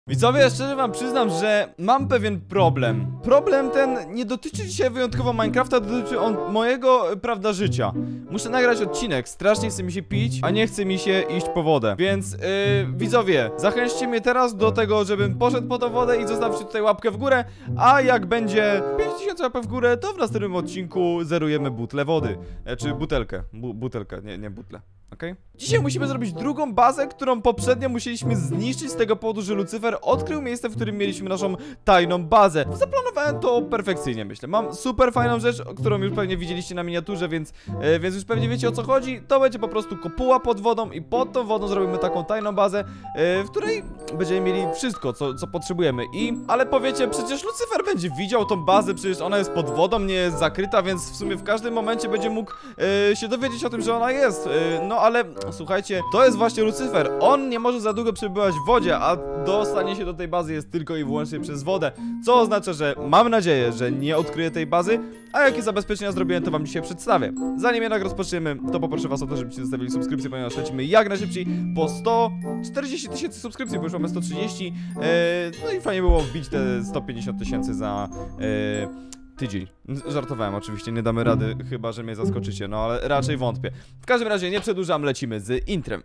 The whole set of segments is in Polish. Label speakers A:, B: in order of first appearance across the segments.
A: Widzowie, szczerze wam przyznam, że mam pewien problem. Problem ten nie dotyczy dzisiaj wyjątkowo Minecrafta, dotyczy on mojego, prawda, życia. Muszę nagrać odcinek, strasznie chce mi się pić, a nie chce mi się iść po wodę. Więc, widzowie, zachęćcie mnie teraz do tego, żebym poszedł po tą wodę i zostawcie tutaj łapkę w górę, a jak będzie 5000 łapek w górę, to w następnym odcinku zerujemy butlę wody. Czy butelkę, butelkę, nie butlę. Okay? Dzisiaj musimy zrobić drugą bazę, którą poprzednio musieliśmy zniszczyć z tego powodu, że Lucyfer odkrył miejsce, w którym mieliśmy naszą tajną bazę. Zaplanowałem to perfekcyjnie, myślę. Mam super fajną rzecz, którą już pewnie widzieliście na miniaturze, więc już pewnie wiecie, o co chodzi. To będzie po prostu kopuła pod wodą i pod tą wodą zrobimy taką tajną bazę, w której będziemy mieli wszystko, co potrzebujemy. Ale powiecie, przecież Lucyfer będzie widział tą bazę, przecież ona jest pod wodą, nie jest zakryta, więc w sumie w każdym momencie będzie mógł się dowiedzieć o tym, że ona jest. No ale słuchajcie, to jest właśnie Lucyfer. On nie może za długo przebywać w wodzie, a dostanie się do tej bazy jest tylko i wyłącznie przez wodę. Co oznacza, że mam nadzieję, że nie odkryję tej bazy, a jakie zabezpieczenia zrobiłem, to wam dzisiaj przedstawię. Zanim jednak rozpoczniemy, to poproszę was o to, żebyście zostawili subskrypcję, ponieważ lecimy jak najszybciej po 140 000 subskrypcji, bo już mamy 130. No i fajnie było wbić te 150 000 za tydzień. Żartowałem oczywiście, nie damy rady, chyba że mnie zaskoczycie, no ale raczej wątpię. W każdym razie nie przedłużam, lecimy z intrem.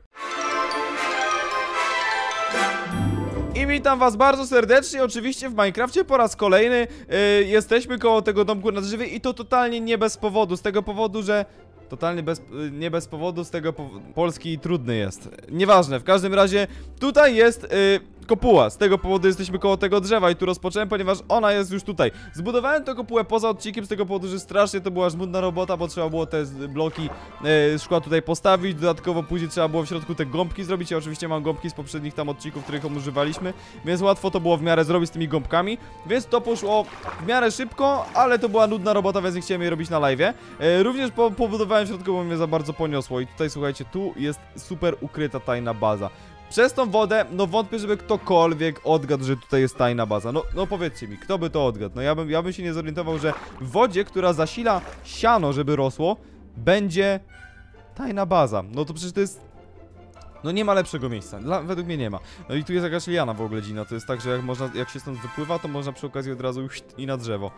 A: I witam was bardzo serdecznie, oczywiście w Minecrafcie po raz kolejny. Jesteśmy koło tego domku na drzewie i to totalnie nie bez powodu, z tego powodu, że... Totalnie nie bez powodu, z tego polski trudny jest. Nieważne, w każdym razie tutaj jest kopuła. Z tego powodu jesteśmy koło tego drzewa i tu rozpocząłem, ponieważ ona jest już tutaj. Zbudowałem tę kopułę poza odcinkiem z tego powodu, że strasznie to była żmudna robota, bo trzeba było te bloki szkła tutaj postawić. Dodatkowo później trzeba było w środku te gąbki zrobić. Ja oczywiście mam gąbki z poprzednich tam odcinków, których używaliśmy, więc łatwo to było w miarę zrobić z tymi gąbkami. Więc to poszło w miarę szybko, ale to była nudna robota, więc nie chciałem jej robić na live'ie. Również pobudowałem w środku, bo mnie za bardzo poniosło. I tutaj słuchajcie, tu jest super ukryta tajna baza. Przez tą wodę, no wątpię, żeby ktokolwiek odgadł, że tutaj jest tajna baza. No powiedzcie mi, kto by to odgadł? No ja bym się nie zorientował, że w wodzie, która zasila siano, żeby rosło, będzie tajna baza. No to przecież to jest... No nie ma lepszego miejsca, według mnie nie ma. No i tu jest jakaś liana w ogóle dzina. To jest tak, że jak się stąd wypływa, to można przy okazji od razu i na drzewo.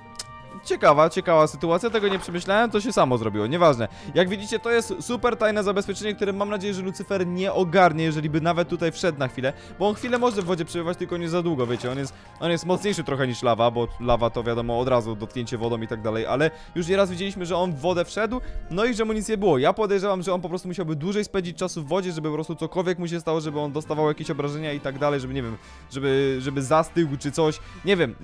A: Ciekawa sytuacja, tego nie przemyślałem, to się samo zrobiło, nieważne. Jak widzicie, to jest super tajne zabezpieczenie, które mam nadzieję, że Lucyfer nie ogarnie, jeżeli by nawet tutaj wszedł na chwilę, bo on chwilę może w wodzie przebywać, tylko nie za długo, wiecie, on jest mocniejszy trochę niż lawa, bo lawa to wiadomo od razu dotknięcie wodą i tak dalej, ale już nieraz widzieliśmy, że on w wodę wszedł, no i że mu nic nie było. Ja podejrzewam, że on po prostu musiałby dłużej spędzić czasu w wodzie, żeby po prostu cokolwiek mu się stało, żeby on dostawał jakieś obrażenia i tak dalej, żeby nie wiem, żeby zastygł czy coś, nie wiem,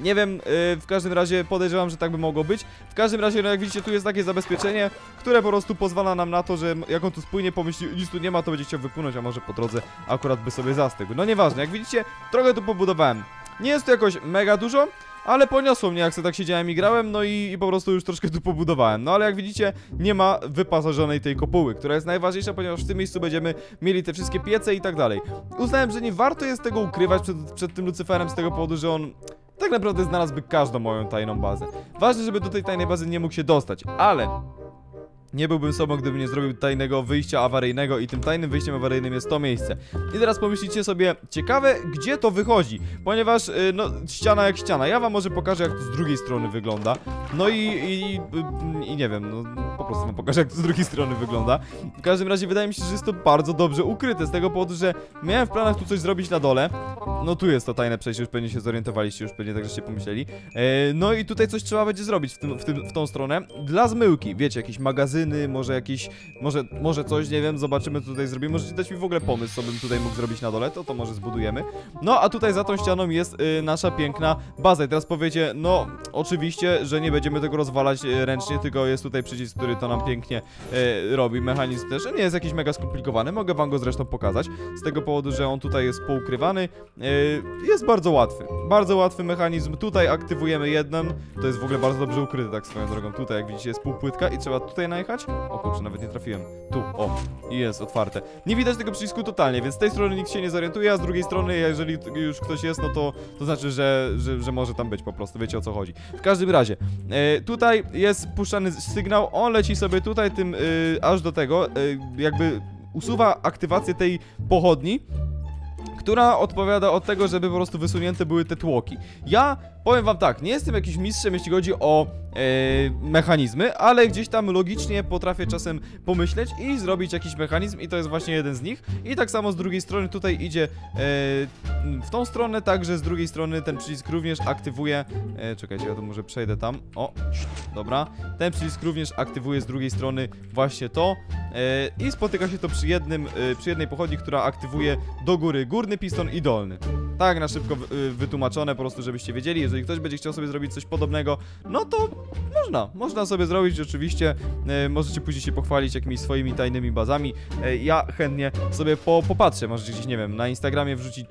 A: w każdym razie podejrzewam, że tak by mogło być. W każdym razie, no jak widzicie, tu jest takie zabezpieczenie, które po prostu pozwala nam na to, że jak on tu spłynie, pomyśli, nic tu nie ma, to będzie chciał wypłynąć, a może po drodze akurat by sobie zastygł. No nieważne, jak widzicie, trochę tu pobudowałem. Nie jest to jakoś mega dużo, ale poniosło mnie, jak sobie tak siedziałem i grałem, no i po prostu już troszkę tu pobudowałem. No ale jak widzicie, nie ma wyposażonej tej kopuły, która jest najważniejsza, ponieważ w tym miejscu będziemy mieli te wszystkie piece i tak dalej. Uznałem, że nie warto jest tego ukrywać przed tym Lucyferem z tego powodu, że on... tak naprawdę znalazłby każdą moją tajną bazę. Ważne, żeby do tej tajnej bazy nie mógł się dostać, ale... nie byłbym sobą, gdybym nie zrobił tajnego wyjścia awaryjnego i tym tajnym wyjściem awaryjnym jest to miejsce. I teraz pomyślicie sobie, ciekawe, gdzie to wychodzi, ponieważ, no, ściana jak ściana. Ja wam może pokażę, jak to z drugiej strony wygląda. No i nie wiem, no, po prostu wam pokażę, jak to z drugiej strony wygląda. W każdym razie wydaje mi się, że jest to bardzo dobrze ukryte, z tego powodu, że miałem w planach tu coś zrobić na dole. No tu jest to tajne przejście, już pewnie się zorientowaliście, już pewnie tak żeście pomyśleli. No i tutaj coś trzeba będzie zrobić w tą stronę. Dla zmyłki, wiecie, jakieś magazyny, może jakieś, może coś, nie wiem, zobaczymy, co tutaj zrobimy. Możecie dać mi w ogóle pomysł, co bym tutaj mógł zrobić na dole, to może zbudujemy. No, a tutaj za tą ścianą jest nasza piękna baza. I teraz powiecie, no, oczywiście, że nie będziemy tego rozwalać ręcznie, tylko jest tutaj przycisk, który to nam pięknie robi. Mechanizm też nie jest jakiś mega skomplikowany, mogę wam go zresztą pokazać, z tego powodu, że on tutaj jest poukrywany. Jest bardzo łatwy mechanizm. Tutaj aktywujemy jeden, to jest w ogóle bardzo dobrze ukryte, tak swoją drogą. Tutaj, jak widzicie, jest półpłytka i trzeba tutaj najechać. O kurczę, nawet nie trafiłem. Tu, o, i jest otwarte. Nie widać tego przycisku totalnie, więc z tej strony nikt się nie zorientuje, a z drugiej strony, jeżeli już ktoś jest, no to znaczy, że może tam być po prostu, wiecie, o co chodzi. W każdym razie, tutaj jest puszczany sygnał, on leci sobie tutaj tym, aż do tego, jakby usuwa aktywację tej pochodni, która odpowiada od tego, żeby po prostu wysunięte były te tłoki. Ja powiem wam tak, nie jestem jakimś mistrzem, jeśli chodzi o mechanizmy, ale gdzieś tam logicznie potrafię czasem pomyśleć i zrobić jakiś mechanizm i to jest właśnie jeden z nich. I tak samo z drugiej strony tutaj idzie w tą stronę, także z drugiej strony ten przycisk również aktywuje, czekajcie, ja tu może przejdę tam, o, dobra, ten przycisk również aktywuje z drugiej strony właśnie to i spotyka się to przy jednej pochodni, która aktywuje do góry górny piston i dolny. Tak na szybko wytłumaczone, po prostu żebyście wiedzieli, jeżeli ktoś będzie chciał sobie zrobić coś podobnego, no to można sobie zrobić, oczywiście możecie później się pochwalić jakimiś swoimi tajnymi bazami. Ja chętnie sobie popatrzę, możecie gdzieś, nie wiem, na Instagramie wrzucić,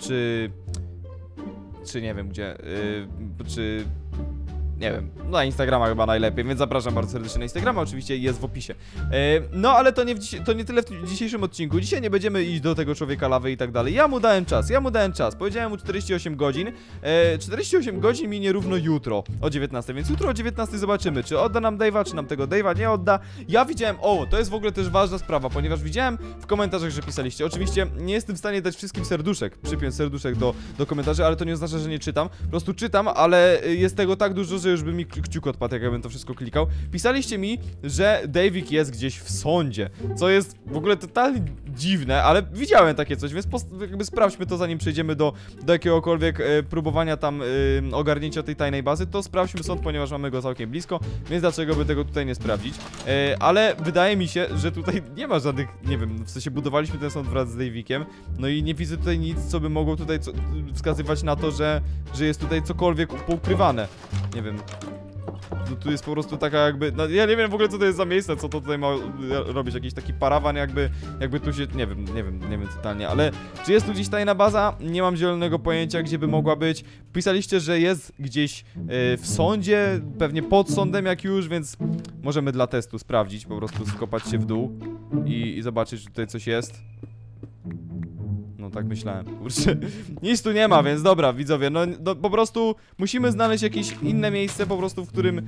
A: czy nie wiem gdzie, czy nie wiem, na Instagrama chyba najlepiej, więc zapraszam bardzo serdecznie na Instagrama, oczywiście jest w opisie. No ale to nie tyle w dzisiejszym odcinku. Dzisiaj nie będziemy iść do tego człowieka lawy i tak dalej. Ja mu dałem czas, powiedziałem mu 48 godzin. 48 godzin minie równo jutro o 19, więc jutro o 19 zobaczymy, czy odda nam Dave'a, czy nam tego Dave'a nie odda. Ja widziałem, to jest w ogóle też ważna sprawa, ponieważ widziałem w komentarzach, że pisaliście. Oczywiście nie jestem w stanie dać wszystkim serduszek, przypiąć serduszek do komentarzy, ale to nie oznacza, że nie czytam. Po prostu czytam, ale jest tego tak dużo, że już by mi kciuk odpadł, jakbym to wszystko klikał. Pisaliście mi, że Davik jest gdzieś w sądzie, co jest w ogóle totalnie dziwne, ale widziałem takie coś, więc jakby sprawdźmy to, zanim przejdziemy do jakiegokolwiek próbowania tam ogarnięcia tej tajnej bazy, to sprawdźmy sąd, ponieważ mamy go całkiem blisko, więc dlaczego by tego tutaj nie sprawdzić? Ale wydaje mi się, że tutaj nie ma żadnych, nie wiem, w sensie budowaliśmy ten sąd wraz z Davikiem, no i nie widzę tutaj nic, co by mogło tutaj wskazywać na to, że jest tutaj cokolwiek poukrywane. Nie wiem. No, tu jest po prostu taka jakby, no ja nie wiem w ogóle co to jest za miejsce, co to tutaj ma robić, jakiś taki parawan jakby tu się, nie wiem totalnie, ale czy jest tu gdzieś tajna baza? Nie mam zielonego pojęcia, gdzie by mogła być. Pisaliście, że jest gdzieś w sądzie, pewnie pod sądem jak już, więc możemy dla testu sprawdzić, po prostu skopać się w dół i zobaczyć, czy tutaj coś jest. No tak myślałem, kurczę. Nic tu nie ma, więc dobra, widzowie, no po prostu musimy znaleźć jakieś inne miejsce, po prostu, w którym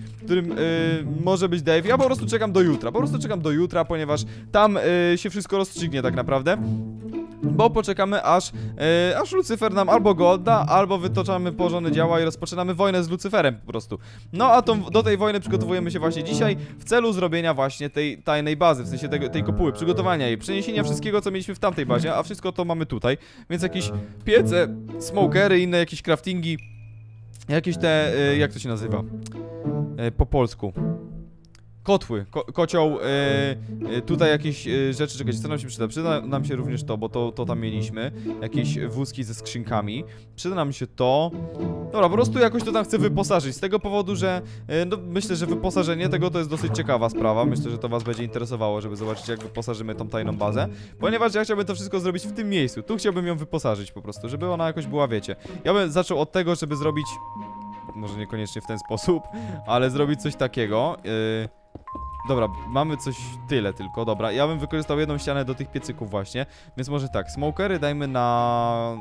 A: może być Dave. Ja po prostu czekam do jutra, ponieważ tam się wszystko rozstrzygnie tak naprawdę. Bo poczekamy aż Lucyfer nam albo go odda, albo wytoczamy porządne działa i rozpoczynamy wojnę z Lucyferem po prostu. No a do tej wojny przygotowujemy się właśnie dzisiaj w celu zrobienia właśnie tej tajnej bazy, w sensie tej kopuły, przygotowania jej, przeniesienia wszystkiego, co mieliśmy w tamtej bazie, a wszystko to mamy tutaj. Więc jakieś piece, smokery, inne jakieś craftingi, jakieś te, jak to się nazywa? Po polsku. Kotły, kocioł, tutaj jakieś rzeczy, czekajcie, co nam się przyda? Przyda nam się również to, bo to tam mieliśmy. Jakieś wózki ze skrzynkami. Przyda nam się to. Dobra, po prostu jakoś to tam chcę wyposażyć, z tego powodu, że no, myślę, że wyposażenie tego to jest dosyć ciekawa sprawa. Myślę, że to was będzie interesowało, żeby zobaczyć, jak wyposażymy tą tajną bazę. Ponieważ ja chciałbym to wszystko zrobić w tym miejscu. Tu chciałbym ją wyposażyć po prostu, żeby ona jakoś była, wiecie. Ja bym zaczął od tego, żeby zrobić, może niekoniecznie w ten sposób, ale zrobić coś takiego. Dobra, mamy coś tyle tylko, dobra, ja bym wykorzystał jedną ścianę do tych piecyków właśnie, więc może tak, smokery dajmy na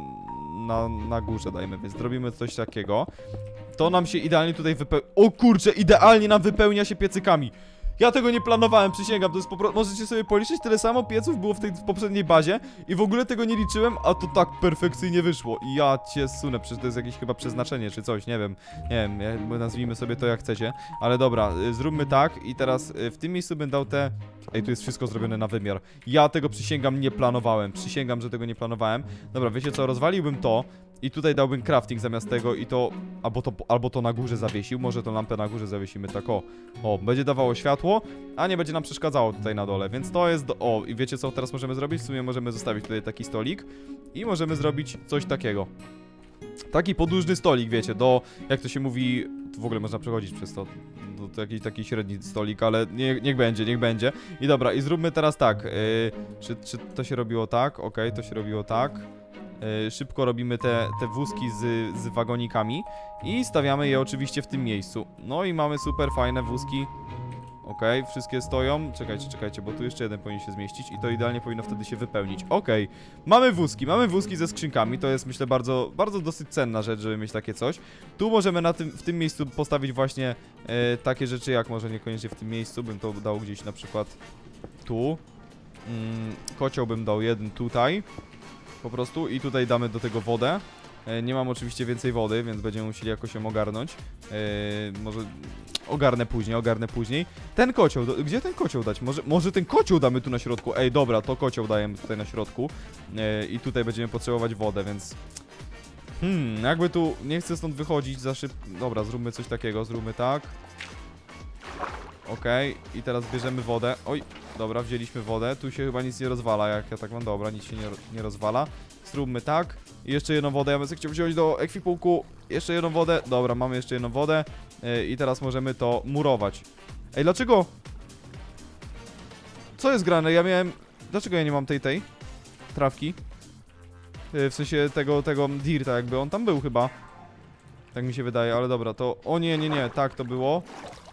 A: górze dajmy, więc zrobimy coś takiego. To nam się idealnie tutaj o kurczę, idealnie nam wypełnia się piecykami. Ja tego nie planowałem, przysięgam, to jest możecie sobie policzyć, tyle samo pieców było w poprzedniej bazie i w ogóle tego nie liczyłem, a to tak perfekcyjnie wyszło. I ja cię sunę, przecież to jest jakieś chyba przeznaczenie czy coś, nie wiem, nazwijmy sobie to jak chcecie. Ale dobra, zróbmy tak i teraz w tym miejscu bym dał te... Ej, tu jest wszystko zrobione na wymiar. Ja tego przysięgam nie planowałem, przysięgam, że tego nie planowałem. Dobra, wiecie co, rozwaliłbym to i tutaj dałbym crafting zamiast tego i to... Albo to na górze zawiesił, może tą lampę na górze zawiesimy tak o, będzie dawało światło, a nie będzie nam przeszkadzało tutaj na dole, więc to jest i wiecie co teraz możemy zrobić? W sumie możemy zostawić tutaj taki stolik i możemy zrobić coś takiego. Taki podłużny stolik, wiecie, jak to się mówi, w ogóle można przechodzić przez to, jakiś taki średni stolik, ale niech będzie. I dobra, i zróbmy teraz tak, czy to się robiło tak? Okej, to się robiło tak. Szybko robimy te wózki z wagonikami i stawiamy je oczywiście w tym miejscu. No i mamy super fajne wózki. Okej, wszystkie stoją. Czekajcie, bo tu jeszcze jeden powinien się zmieścić i to idealnie powinno wtedy się wypełnić. Okej, mamy wózki ze skrzynkami. To jest, myślę, bardzo, bardzo dosyć cenna rzecz, żeby mieć takie coś. Tu możemy w tym miejscu postawić właśnie takie rzeczy, jak może niekoniecznie w tym miejscu. Bym to dał gdzieś na przykład tu. Kocioł bym dał jeden tutaj. po prostu i tutaj damy do tego wodę. Nie mam oczywiście więcej wody, więc będziemy musieli jakoś ją ogarnąć. Może ogarnę później. Ten kocioł, gdzie ten kocioł dać? Może ten kocioł damy tu na środku. Ej, dobra, to kocioł dajemy tutaj na środku. I tutaj będziemy potrzebować wodę, więc... jakby tu nie chcę stąd wychodzić za szybko. Dobra, zróbmy coś takiego, zróbmy tak. Okej, i teraz bierzemy wodę. Oj, dobra, wzięliśmy wodę. Tu się chyba nic nie rozwala, jak ja tak mam. Dobra, nic się nie rozwala. Zróbmy tak. I jeszcze jedną wodę, ja bym sobie chciał wziąć do ekwipunku. Jeszcze jedną wodę. Dobra, mamy jeszcze jedną wodę. I teraz możemy to murować. Ej, dlaczego? Co jest grane? Ja miałem... Dlaczego ja nie mam tej trawki? W sensie tego dirta jakby, on tam był chyba. Tak mi się wydaje, ale dobra, to... O nie, tak to było.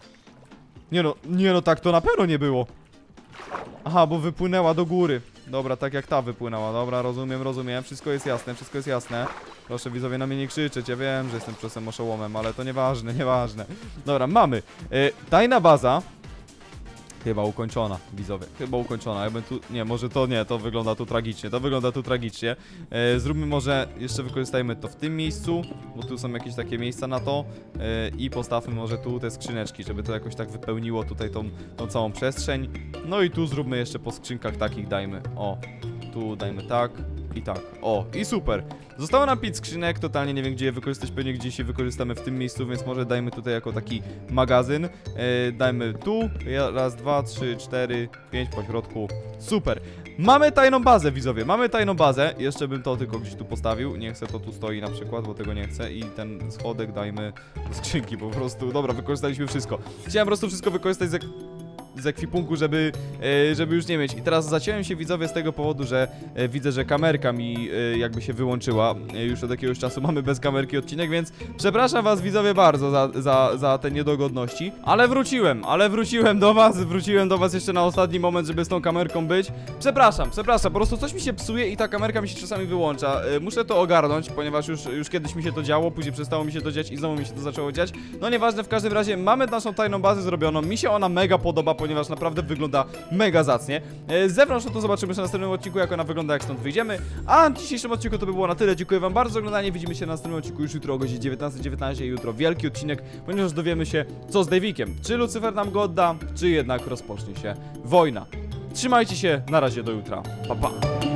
A: Nie no, tak to na pewno nie było. Aha, bo wypłynęła do góry. Dobra, tak jak ta wypłynęła. Dobra, rozumiem. Wszystko jest jasne. Proszę widzowie na mnie nie krzyczeć. Ja wiem, że jestem czasem oszołomem, ale to nieważne. Dobra, mamy. Tajna baza. Chyba ukończona, widzowie. Ja bym tu... Nie, może to nie, to wygląda tu tragicznie. Zróbmy może, jeszcze wykorzystajmy to w tym miejscu, bo tu są jakieś takie miejsca na to. I postawmy może tu te skrzyneczki, żeby to jakoś tak wypełniło tutaj tą całą przestrzeń. No i tu zróbmy jeszcze po skrzynkach takich, dajmy. O, tu dajmy tak i tak. O, i super. Zostało nam 5 skrzynek, totalnie nie wiem gdzie je wykorzystać, pewnie gdzieś je wykorzystamy w tym miejscu, więc może dajmy tutaj jako taki magazyn. Dajmy tu, raz, 2, 3, 4, 5 po środku. Super. Mamy tajną bazę, widzowie, Jeszcze bym to tylko gdzieś tu postawił. Nie chcę, to tu stoi na przykład, bo tego nie chcę. I ten schodek dajmy do skrzynki po prostu. Dobra, wykorzystaliśmy wszystko. Chciałem po prostu wszystko wykorzystać z ekwipunku, żeby już nie mieć. I teraz zaciąłem się, widzowie, z tego powodu, że widzę, że kamerka mi jakby się wyłączyła. Już od jakiegoś czasu mamy bez kamerki odcinek, więc przepraszam was, widzowie, bardzo za te niedogodności. Ale wróciłem do was jeszcze na ostatni moment, żeby z tą kamerką być. Przepraszam, po prostu coś mi się psuje i ta kamerka mi się czasami wyłącza. Muszę to ogarnąć, ponieważ już kiedyś mi się to działo, później przestało mi się to dziać i znowu mi się to zaczęło dziać. No nieważne, w każdym razie mamy naszą tajną bazę zrobioną. Mi się ona mega podoba, ponieważ naprawdę wygląda mega zacnie. Z zewnątrz no to zobaczymy się na następnym odcinku, jak ona wygląda, jak stąd wyjdziemy. A w dzisiejszym odcinku to by było na tyle. Dziękuję wam bardzo za oglądanie. Widzimy się na następnym odcinku już jutro o godzinie 19:19. Jutro wielki odcinek, ponieważ dowiemy się, co z Davikiem. Czy Lucyfer nam go odda, czy jednak rozpocznie się wojna. Trzymajcie się, na razie, do jutra. Pa, pa.